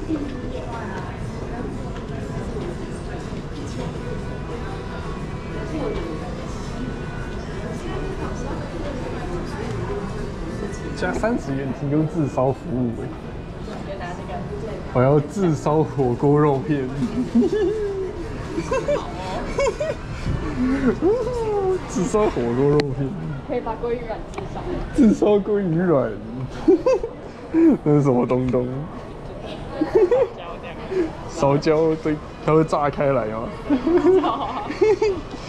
加30元提供自烧服务哎！我要自烧火锅肉片。自烧火锅肉片。 可以把鲑鱼卵自烧。 自烧鲑鱼卵。那是什么东东？烧焦对，它会炸开来吗？